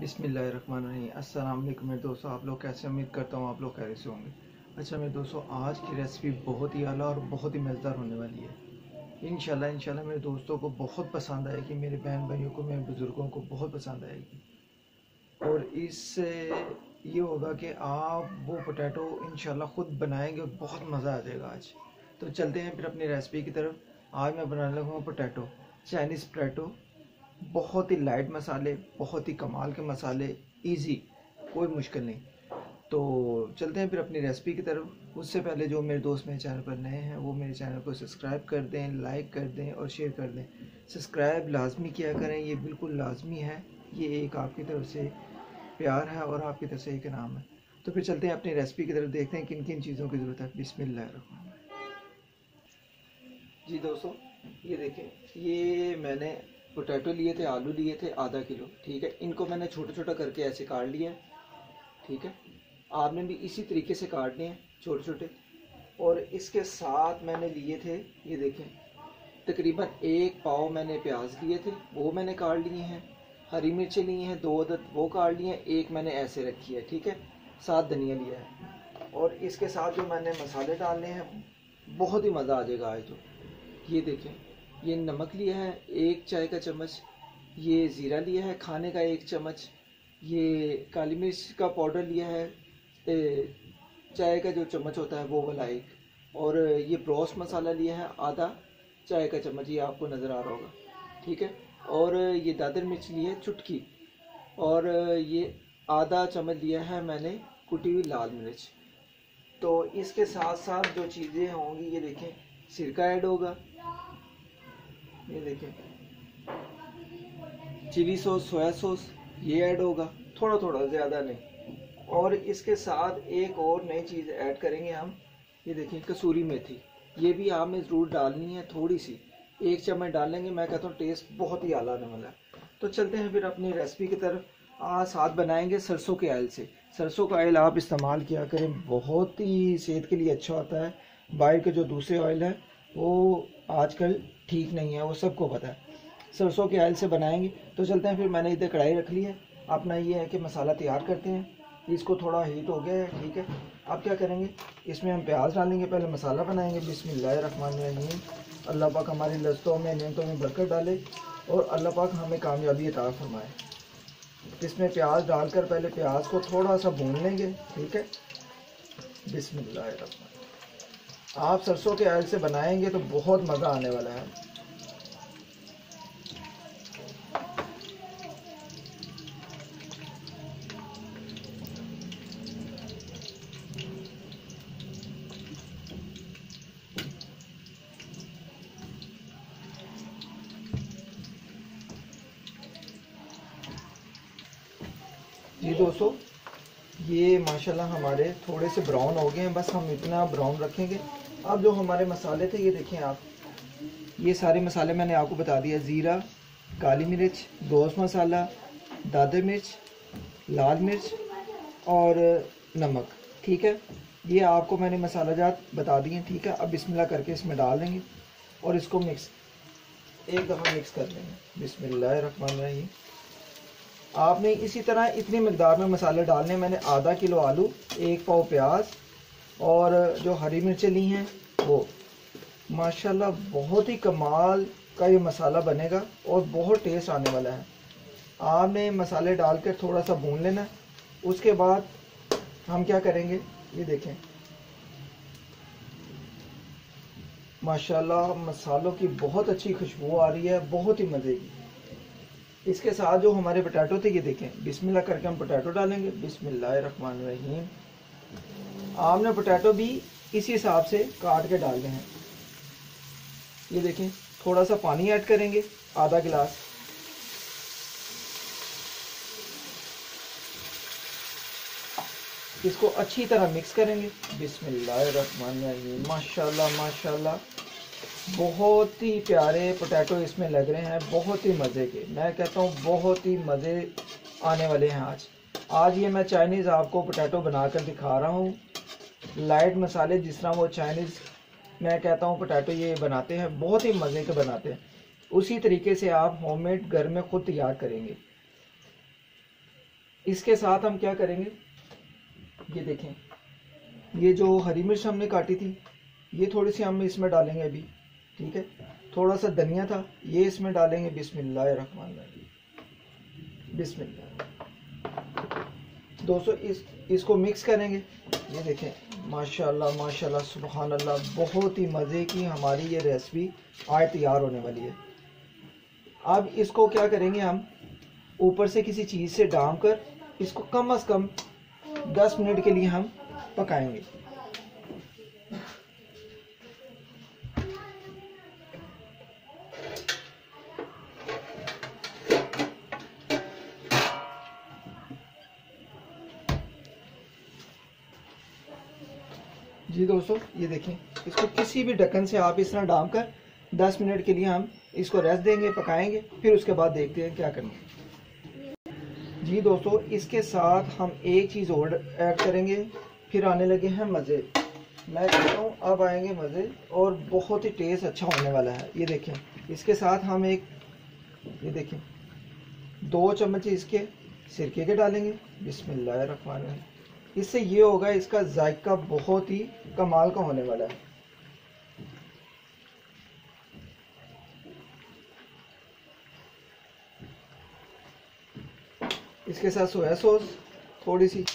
बिस्मिल्लाहिर्रहमानिर्रहीम। अस्सलाम वालेकुम मेरे दोस्तों, आप लोग कैसे? उम्मीद करता हूँ आप लोग खैरियत से होंगे। अच्छा मेरे दोस्तों, आज की रेसिपी बहुत ही आला और बहुत ही मज़ेदार होने वाली है। इंशाल्लाह मेरे दोस्तों को बहुत पसंद आएगी, मेरे बहन भाइयों को, मेरे बुज़ुर्गों को बहुत पसंद आएगी। और इससे ये होगा कि आप वो पोटैटो इंशाल्लाह ख़ुद बनाएंगे और बहुत मज़ा आ जाएगा आज। तो चलते हैं फिर अपनी रेसिपी की तरफ। आज मैं बनाने लगा हूँ पोटैटो, चाइनीज़ पोटैटो। बहुत ही लाइट मसाले, बहुत ही कमाल के मसाले, इजी, कोई मुश्किल नहीं। तो चलते हैं फिर अपनी रेसिपी की तरफ। उससे पहले जो मेरे दोस्त मेरे चैनल पर नए हैं वो मेरे चैनल को सब्सक्राइब कर दें, लाइक कर दें और शेयर कर दें। सब्सक्राइब लाजमी किया करें, ये बिल्कुल लाजमी है। ये एक आपकी तरफ से प्यार है और आपकी तरफ से एक इनाम है। तो फिर चलते हैं अपनी रेसिपी की तरफ, देखते हैं किन किन चीज़ों की ज़रूरत है। बिस्मिल्लाहिर्रहमानिर्रहीम। जी दोस्तों, ये देखें, ये मैंने पोटैटो लिए थे, आलू लिए थे आधा किलो। ठीक है, इनको मैंने छोटा छोटा करके ऐसे काट लिया है। ठीक है, आपने भी इसी तरीके से काटने हैं छोटे छोटे। और इसके साथ मैंने लिए थे, ये देखें, तकरीबन 1 पाव मैंने प्याज लिए थे, वो मैंने काट लिए हैं। हरी मिर्चें ली हैं 2 अदद, वो काट लिए हैं। एक मैंने ऐसे रखी है। ठीक है, साथ धनिया लिया है। और इसके साथ जो मैंने मसाले डालने हैं, बहुत ही मज़ा आ जाएगा आज तो। ये देखें, ये नमक लिया है 1 चाय का चम्मच, ये ज़ीरा लिया है खाने का 1 चम्मच, ये काली मिर्च का पाउडर लिया है चाय का जो चम्मच होता है वो वाला 1, और ये ब्रोस मसाला लिया है आधा चाय का चम्मच, ये आपको नज़र आ रहा होगा। ठीक है, और ये दादर मिर्च ली है चुटकी, और ये आधा चम्मच लिया है मैंने कुटी हुई लाल मिर्च। तो इसके साथ साथ जो चीज़ें होंगी, ये देखें, सिरका ऐड होगा, ये देखें, चिली सॉस, सोया सॉस ये ऐड होगा, थोड़ा थोड़ा, ज़्यादा नहीं। और इसके साथ एक और नई चीज़ ऐड करेंगे हम, ये देखें, कसूरी मेथी। ये भी आपने ज़रूर डालनी है, थोड़ी सी, 1 चम्मच डालेंगे, मैं कहता हूँ टेस्ट बहुत ही आला आने वाला है। तो चलते हैं फिर अपनी रेसिपी की तरफ। आज साथ बनाएंगे सरसों के ऑयल से। सरसों का ऑयल आप इस्तेमाल किया करें, बहुत ही सेहत के लिए अच्छा होता है। बाहर के जो दूसरे ऑयल है वो आजकल ठीक नहीं है, वो सबको पता है। सरसों के ऑयल से बनाएंगे। तो चलते हैं फिर, मैंने इधर कढ़ाई रख ली है। अपना ये है कि मसाला तैयार करते हैं। इसको थोड़ा हीट हो गया है। ठीक है, अब क्या करेंगे, इसमें हम प्याज डालेंगे, पहले मसाला बनाएंगे। बिस्मिल्लाहिर्रहमानिर्रहीम। अल्लाह पाक हमारी लज़्ज़तों में, नेमतों में बरकत डाले और अल्लाह पाक हमें कामयाबी अता फरमाए। इसमें प्याज डालकर पहले प्याज को थोड़ा सा भून लेंगे। ठीक है, बिस्मिल्लाहिर्रहमानिर्रहीम। आप सरसों के ऑयल से बनाएंगे तो बहुत मज़ा आने वाला है। जी दोस्तों, ये माशाल्लाह हमारे थोड़े से ब्राउन हो गए हैं, बस हम इतना ब्राउन रखेंगे। अब जो हमारे मसाले थे, ये देखें आप, ये सारे मसाले मैंने आपको बता दिया। ज़ीरा, काली मिर्च, गोश्त मसाला, दादर मिर्च, लाल मिर्च और नमक। ठीक है, ये आपको मैंने मसाला जात बता दिए। ठीक है, अब बिस्मिल्लाह करके इसमें डाल देंगे और इसको एक दफ़ा मिक्स कर लेंगे। बिस्मिल्लाहिर्रहमानिर्रहीम। आपने इसी तरह इतनी मकदार में मसाले डालने। मैंने आधा किलो आलू, 1 पाव प्याज और जो हरी मिर्चें ली हैं वो। माशाल्लाह बहुत ही कमाल का ये मसाला बनेगा और बहुत टेस्ट आने वाला है। आपने मसाले डालकर थोड़ा सा भून लेना। उसके बाद हम क्या करेंगे, ये देखें, माशाल्लाह मसालों की बहुत अच्छी खुशबू आ रही है, बहुत ही मज़े की। इसके साथ जो हमारे पोटैटो थे, ये देखें, बिस्मिल्लाह करके हम पोटैटो डालेंगे। बिस्मिल्लाहिर्रहमानिर्रहीम। आपने पोटैटो भी इसी हिसाब से काट के डालने हैं। ये देखें, थोड़ा सा पानी ऐड करेंगे, आधा गिलास। इसको अच्छी तरह मिक्स करेंगे। बिस्मिल्लाहिर्रहमानिर्रहीम। माशाल्लाह माशाल्लाह, बहुत ही प्यारे पोटैटो इसमें लग रहे हैं, बहुत ही मज़े के। मैं कहता हूँ बहुत ही मज़े आने वाले हैं आज ये मैं चाइनीज़ आपको पोटैटो बनाकर दिखा रहा हूँ। लाइट मसाले, जिस तरह वो चाइनीज़ मैं कहता हूँ पोटैटो ये बनाते हैं, बहुत ही मज़े के बनाते हैं, उसी तरीके से आप होममेड घर में ख़ुद तैयार करेंगे। इसके साथ हम क्या करेंगे, ये देखें, ये जो हरी मिर्च हमने काटी थी ये थोड़ी सी हम इसमें डालेंगे अभी, ठीक है। थोड़ा सा धनिया था ये इसमें डालेंगे। बिस्मिल्लाहिर्रहमानिर्रहीम, बिस्मिल्लाह। दोस्तों इसको मिक्स करेंगे। ये देखें, माशाल्लाह माशाल्लाह सुभान अल्लाह, बहुत ही मज़े की हमारी ये रेसिपी आज तैयार होने वाली है। अब इसको क्या करेंगे, हम ऊपर से किसी चीज़ से डाम कर इसको कम से कम 10 मिनट के लिए हम पकाएंगे। जी दोस्तों, ये देखें, इसको किसी भी ढक्कन से आप इस तरह डाम कर 10 मिनट के लिए हम इसको रेस्ट देंगे, पकाएंगे, फिर उसके बाद देखते हैं क्या करना है। जी दोस्तों, इसके साथ हम एक चीज़ और ऐड करेंगे, फिर आने लगे हैं मज़े। मैं कहता हूँ अब आएंगे मज़े और बहुत ही टेस्ट अच्छा होने वाला है। ये देखें, इसके साथ हम ये देखें 2 चम्मच इसके सिरके के डालेंगे। बिस्मिल्लाहिर्रहमानिर्रहीम। इससे ये होगा, इसका जायका बहुत ही कमाल का होने वाला है। इसके साथ सोया सॉस थोड़ी सी,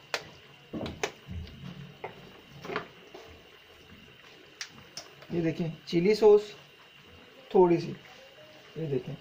ये देखें चिली सॉस थोड़ी सी, ये देखें,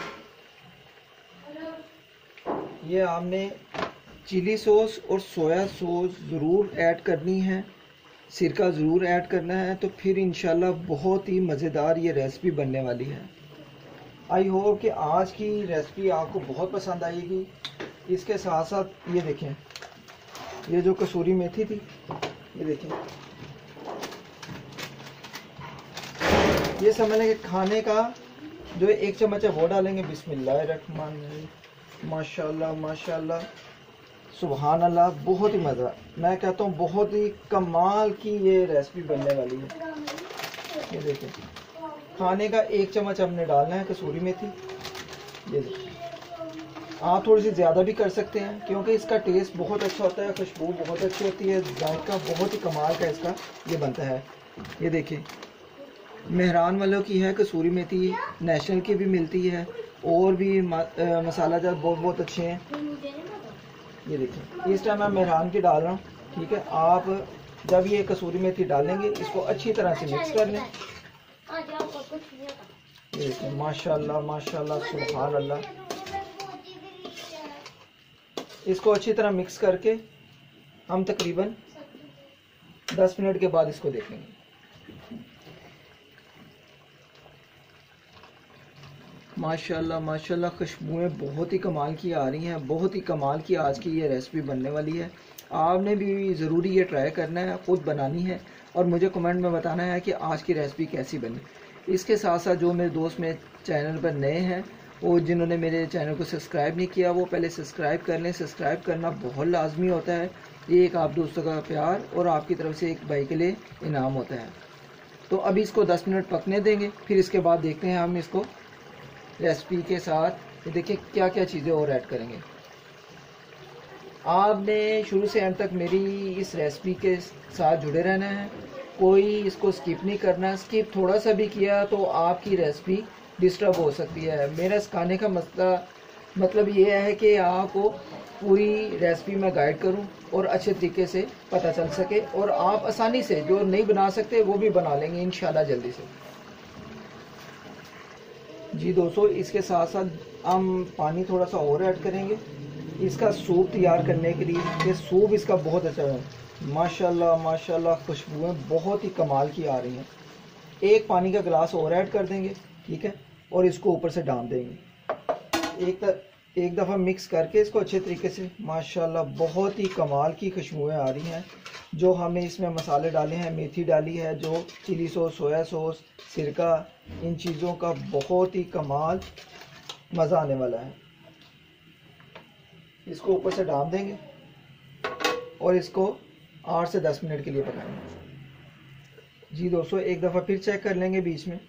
ये आपने चिली सॉस और सोया सॉस ज़रूर ऐड करनी है, सिरका ज़रूर ऐड करना है, तो फिर इंशाल्लाह बहुत ही मज़ेदार ये रेसिपी बनने वाली है। आई होप कि आज की रेसिपी आपको बहुत पसंद आएगी। इसके साथ साथ ये देखें, ये जो कसूरी मेथी थी, ये देखें, ये समझने के खाने का जो 1 चम्मच है वो डालेंगे। बिस्मिल्लाहिर्रहमानिर्रहीम, माशाल्लाह माशाल्लाह सुभान अल्लाह, बहुत ही मज़ा। मैं कहता हूँ बहुत ही कमाल की ये रेसिपी बनने वाली है। ये देखिए, खाने का 1 चम्मच हमने डालना है कसूरी मेथी। ये देखिए, आप थोड़ी सी ज़्यादा भी कर सकते हैं क्योंकि इसका टेस्ट बहुत अच्छा होता है, खुशबू बहुत अच्छी होती है, जायका बहुत ही कमाल का इसका ये बनता है। ये देखिए, मेहरान वालों की है कसूरी मेथी, नेशनल की भी मिलती है, और भी मसाला जात बहुत अच्छे हैं। ये देखिए, इस टाइम मैं मेहरान की डाल रहा हूँ, ठीक है। आप जब ये कसूरी मेथी डालेंगे इसको अच्छी तरह से मिक्स कर लें। ये देखिए, माशाल्लाह माशाल्लाह सुभान अल्लाह, इसको अच्छी तरह मिक्स करके हम तकरीबन 10 मिनट के बाद इसको देखेंगे। माशाल्लाह माशाल्लाह, खुशबुएं बहुत ही कमाल की आ रही हैं, बहुत ही कमाल की आज की ये रेसिपी बनने वाली है। आपने भी ज़रूरी ये ट्राई करना है, ख़ुद बनानी है और मुझे कमेंट में बताना है कि आज की रेसिपी कैसी बनी। इसके साथ साथ जो मेरे दोस्त मेरे चैनल पर नए हैं और जिन्होंने मेरे चैनल को सब्सक्राइब नहीं किया, वो पहले सब्सक्राइब कर लें। सब्सक्राइब करना बहुत लाजमी होता है, ये एक आप दोस्तों का प्यार और आपकी तरफ से एक भाई के लिए इनाम होता है। तो अभी इसको 10 मिनट पकने देंगे, फिर इसके बाद देखते हैं हम इसको रेसिपी के साथ। ये देखिए क्या क्या चीज़ें और ऐड करेंगे। आपने शुरू से एंड तक मेरी इस रेसिपी के साथ जुड़े रहना है, कोई इसको स्किप नहीं करना। स्किप थोड़ा सा भी किया तो आपकी रेसिपी डिस्टर्ब हो सकती है। मेरा सिखाने का मतलब ये है कि आपको पूरी रेसिपी में गाइड करूं और अच्छे तरीके से पता चल सके और आप आसानी से जो नहीं बना सकते वो भी बना लेंगे इंशाल्लाह जल्दी से। जी दोस्तों, इसके साथ साथ हम पानी थोड़ा सा और ऐड करेंगे इसका सूप तैयार करने के लिए। ये सूप इसका बहुत अच्छा है, माशाल्लाह माशाल्लाह, खुशबुएं बहुत ही कमाल की आ रही हैं। एक पानी का गिलास और ऐड कर देंगे, ठीक है, और इसको ऊपर से डाल देंगे। एक दफ़ा मिक्स करके इसको अच्छे तरीके से, माशाल्लाह बहुत ही कमाल की खुशबुएं आ रही हैं। जो हमने इसमें मसाले डाले हैं, मेथी डाली है, जो चिली सॉस, सोया सॉस, सिरका, इन चीज़ों का बहुत ही कमाल मज़ा आने वाला है। इसको ऊपर से डाल देंगे और इसको 8 से 10 मिनट के लिए पकाएंगे। जी दोस्तों, एक दफ़ा फिर चेक कर लेंगे बीच में।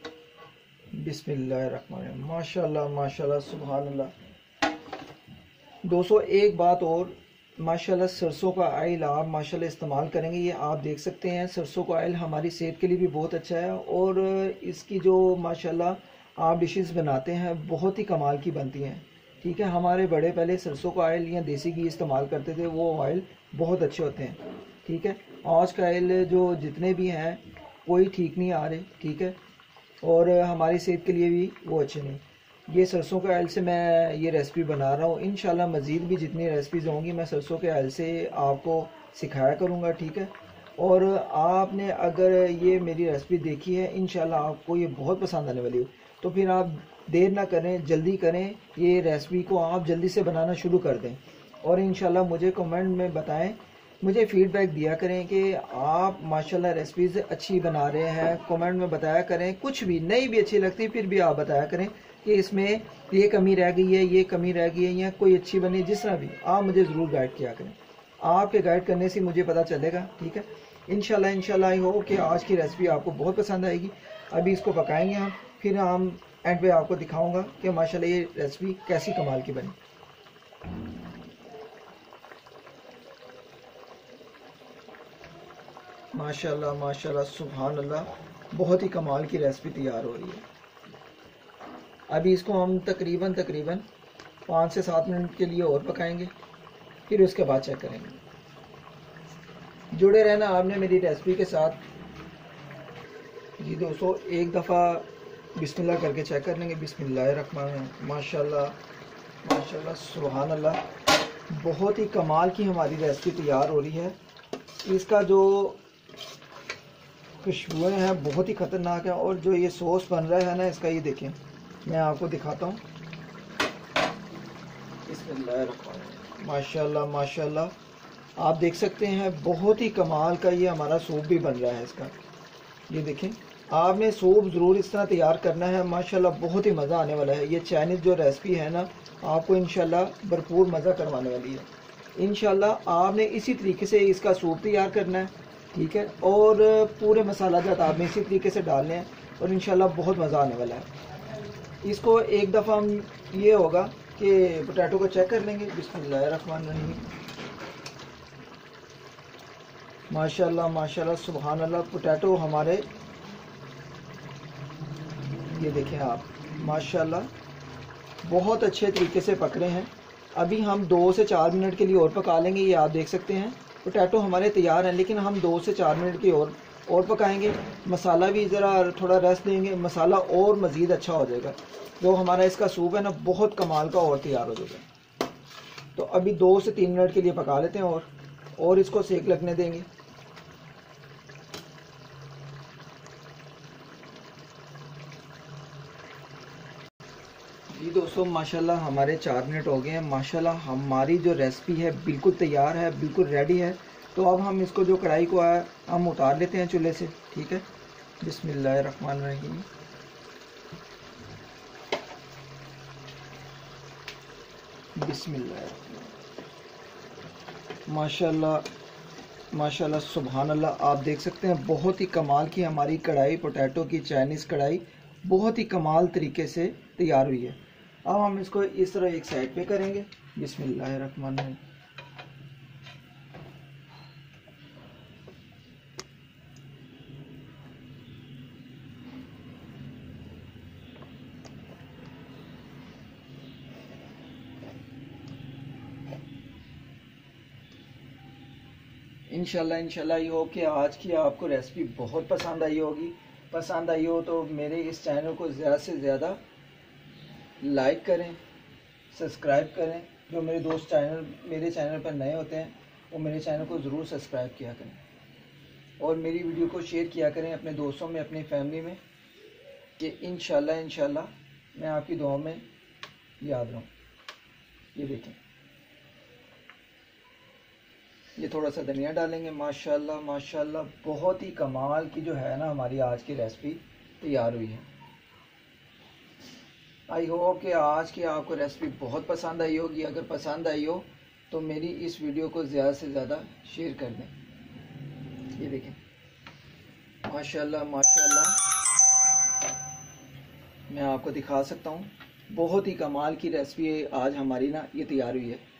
बिस्मिल्लाहिर्रहमानिर्रहीम, माशाल्लाह माशाल्लाह सुभान अल्लाह, दोस्तों एक बात और, माशाल्लाह सरसों का ऑयल आप माशाल्लाह इस्तेमाल करेंगे, ये आप देख सकते हैं सरसों का ऑयल हमारी सेहत के लिए भी बहुत अच्छा है। और इसकी जो माशाल्लाह आप डिशेस बनाते हैं बहुत ही कमाल की बनती हैं। ठीक है, हमारे बड़े पहले सरसों का ऑयल या देसी घी इस्तेमाल करते थे, वो ऑयल बहुत अच्छे होते हैं। ठीक है, आज का ऑयल जो जितने भी हैं कोई ठीक नहीं आ रहे। ठीक है, और हमारी सेहत के लिए भी वो अच्छे नहीं। ये सरसों के ऑयल से मैं ये रेसिपी बना रहा हूँ। इंशाल्लाह मज़ीद भी जितनी रेसिपीज़ होंगी मैं सरसों के ऑयल से आपको सिखाया करूँगा। ठीक है, और आपने अगर ये मेरी रेसिपी देखी है इंशाल्लाह आपको ये बहुत पसंद आने वाली है। तो फिर आप देर ना करें, जल्दी करें, ये रेसिपी को आप जल्दी से बनाना शुरू कर दें। और इंशाल्लाह मुझे कमेंट में बताएं, मुझे फीडबैक दिया करें कि आप माशाल्लाह रेसिपीज़ अच्छी बना रहे हैं। कमेंट में बताया करें, कुछ भी नहीं भी अच्छी लगती फिर भी आप बताया करें कि इसमें ये कमी रह गई है, ये कमी रह गई है, या कोई अच्छी बनी, जिस तरह भी आप मुझे ज़रूर गाइड किया करें। आपके गाइड करने से मुझे पता चलेगा। ठीक है, इंशाल्लाह आई होप कि आज की रेसिपी आपको बहुत पसंद आएगी। अभी इसको पकाएंगे हम, फिर हम एंड पे आपको दिखाऊंगा कि माशाल्लाह ये रेसिपी कैसी कमाल की बनी। माशाल्लाह माशाल्लाह सुभान अल्लाह, बहुत ही कमाल की रेसिपी तैयार हो रही है। अभी इसको हम तकरीबन 5 से 7 मिनट के लिए और पकाएंगे, फिर उसके बाद चेक करेंगे। जुड़े रहना आपने मेरी रेसिपी के साथ। जी दोस्तों एक दफ़ा बिस्मिल्लाह करके चेक कर लेंगे। बिस्मिल्लाहिर्रहमानिर्रहीम। माशाल्लाह माशाल्लाह सुभान अल्लाह, बहुत ही कमाल की हमारी रेसिपी तैयार हो रही है। इसका जो खुशबुएँ हैं बहुत ही ख़तरनाक है। और जो ये सॉस बन रहा है ना इसका, ये देखें मैं आपको दिखाता हूँ। बिस्मिल्लाहिर्रहमानिर्रहीम। माशाल्लाह माशाल्लाह, आप देख सकते हैं बहुत ही कमाल का ये हमारा सूप भी बन रहा है इसका। ये देखें, आपने सूप ज़रूर इस तरह तैयार करना है। माशाल्लाह बहुत ही मज़ा आने वाला है। ये चाइनीज़ जो रेसिपी है ना, आपको इंशाल्लाह भरपूर मज़ा करवाने वाली है। इंशाल्लाह आपने इसी तरीके से इसका सूप तैयार करना है। ठीक है, और पूरे मसाला जात आपने इसी तरीके से डालने हैं और इंशाल्लाह बहुत मज़ा आने वाला है। इसको एक दफ़ा हम ये होगा कि पोटैटो को चेक कर लेंगे। बिस्मिल्लाहिर्रहमानिर्रहीम। माशाल्लाह माशाल्लाह सुभान अल्लाह, पोटैटो हमारे ये देखें आप माशाल्लाह बहुत अच्छे तरीके से पक रहे हैं। अभी हम 2 से 4 मिनट के लिए और पका लेंगे। ये आप देख सकते हैं पोटैटो हमारे तैयार हैं, लेकिन हम 2 से 4 मिनट की और पकाएंगे। मसाला भी ज़रा थोड़ा रेस्ट देंगे, मसाला और मज़ीद अच्छा हो जाएगा। जो हमारा इसका सूप है ना बहुत कमाल का और तैयार हो जाएगा। तो अभी 2 से 3 मिनट के लिए पका लेते हैं और इसको सेक लगने देंगे। जी दोस्तों माशाल्लाह हमारे 4 मिनट हो गए हैं। माशाल्लाह हमारी जो रेसिपी है बिल्कुल तैयार है, बिल्कुल रेडी है। तो अब हम इसको जो कढ़ाई को है हम उतार लेते हैं चूल्हे से। ठीक है, बिस्मिल्लाहिर्रहमानिर्रहीम। बिस्मिल्लाह। माशाल्लाह माशाल्लाह सुभान अल्लाह, आप देख सकते हैं बहुत ही कमाल की हमारी कढ़ाई, पोटैटो की चाइनीज़ कढ़ाई बहुत ही कमाल तरीके से तैयार हुई है। अब हम इसको इस तरह एक साइड पे करेंगे। बिस्मिल्लाहिर्रहमानिर्रहीम। इंशाल्लाह ये हो कि आज की आपको रेसिपी बहुत पसंद आई होगी। पसंद आई हो तो मेरे इस चैनल को ज़्यादा से ज़्यादा लाइक करें, सब्सक्राइब करें। जो मेरे दोस्त मेरे चैनल पर नए होते हैं वो मेरे चैनल को ज़रूर सब्सक्राइब किया करें और मेरी वीडियो को शेयर किया करें अपने दोस्तों में, अपनी फैमिली में, कि इंशाल्लाह मैं आपकी दुआओं में याद रहूँ। ये देखें, ये थोड़ा सा धनिया डालेंगे। माशाल्लाह माशाल्लाह बहुत ही कमाल की जो है ना हमारी आज की रेसिपी तैयार हुई है। आई होप कि आज की आपको रेसिपी बहुत पसंद आई होगी। अगर पसंद आई हो तो मेरी इस वीडियो को ज़्यादा से ज़्यादा शेयर कर दें। ये देखें माशाल्लाह माशाल्लाह, मैं आपको दिखा सकता हूँ बहुत ही कमाल की रेसिपी आज हमारी ना ये तैयार हुई है।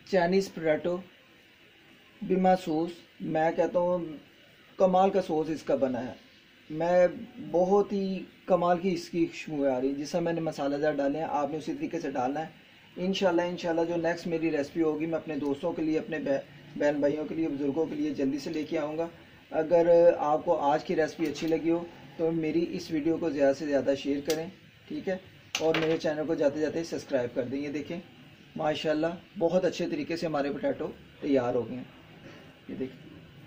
चाइनीज़ पोटैटो बिमा सॉस, मैं कहता हूँ कमाल का सॉस इसका बना है। मैं बहुत ही कमाल की इसकी खुशबू आ रही है। जिस मैंने मसालेदार डाले हैं आपने उसी तरीके से डालना है। इंशाल्लाह जो नेक्स्ट मेरी रेसिपी होगी मैं अपने दोस्तों के लिए, अपने बहन भाइयों के लिए, बुज़ुर्गों के लिए जल्दी से लेके आऊँगा। अगर आपको आज की रेसिपी अच्छी लगी हो तो मेरी इस वीडियो को ज़्यादा से ज़्यादा शेयर करें, ठीक है, और मेरे चैनल को जाते जाते सब्सक्राइब कर दें। ये देखें माशाल्लाह बहुत अच्छे तरीके से हमारे पोटैटो तैयार हो गए हैं। ये देखें,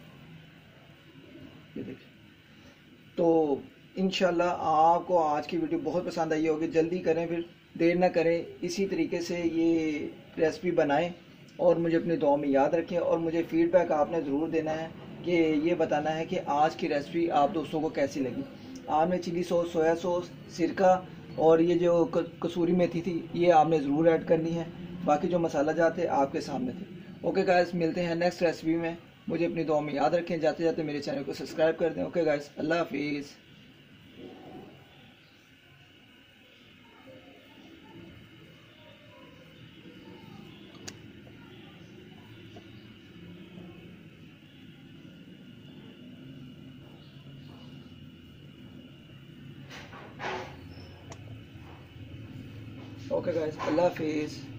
ये देखें। तो इंशाल्लाह आपको आज की वीडियो बहुत पसंद आई होगी। जल्दी करें, फिर देर ना करें, इसी तरीके से ये रेसिपी बनाएं और मुझे अपनी दुआ में याद रखें। और मुझे फीडबैक आपने ज़रूर देना है कि ये बताना है कि आज की रेसिपी आप दोस्तों को कैसी लगी। आपने चिली सॉस, सोया सॉस, सिरका और ये जो कसूरी मेथी थी ये आपने ज़रूर ऐड करनी है। बाकी जो मसाला जात थे आपके सामने थे। ओके गाइस, मिलते हैं नेक्स्ट रेसिपी में। मुझे अपनी दुआ में याद रखें। जाते जाते मेरे चैनल को सब्सक्राइब कर दें। ओके गाइस, अल्लाह हाफिज़। ओके गाइस, अल्लाह हाफिज़।